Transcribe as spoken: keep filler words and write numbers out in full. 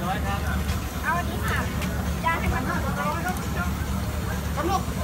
เอาอันนี้ค่ะย่างให้มันหน่อยครับลูก